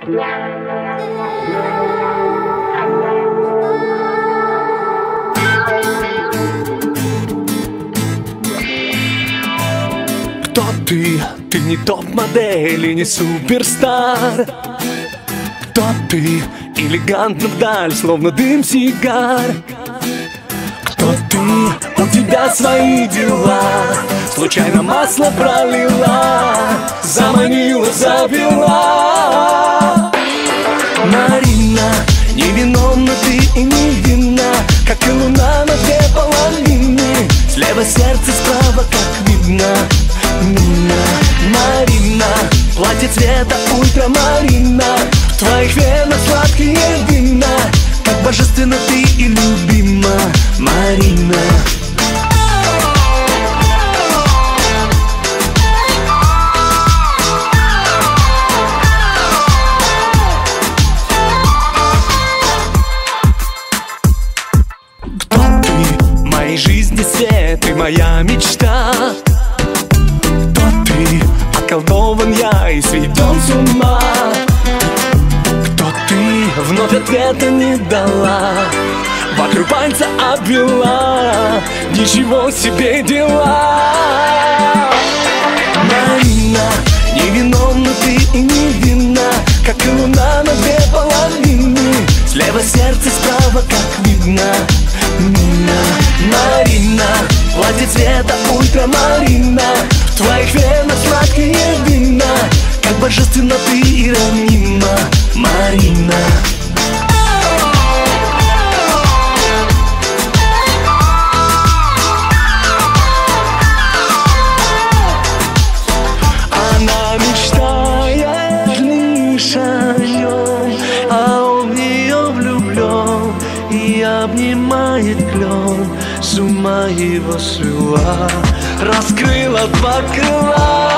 Кто ты? Ты не топ-модель и не суперстар. Кто ты? Элегантно вдаль, словно дым сигар. Кто ты? У тебя свои дела. Случайно масло пролила, заманила, завела. Марина, невиновна ты и невинна, как и луна на две половины. Слева сердце, справа, как видно. Марина, платье цвета ультрамарина, в твоих венах сладкие вина, как божественно ты и любима, Марина. Кто ты? Моей жизни свет и моя мечта. Околдован я и сведен с ума. Кто ты? Вновь ответа не дала, вокруг пальца обвела, ничего себе дела. Марина, невиновна ты и невинна, как и луна на две половины. Слева сердце, справа, как видно. Марина, платье цвета ультрамарина, в твоих венах сладкие вина, как божественно ты и ранима, Марина. Она мечтает лишь о нем, а он в нее влюблен и обнимает клен. С ума его свела, раскрыла два крыла.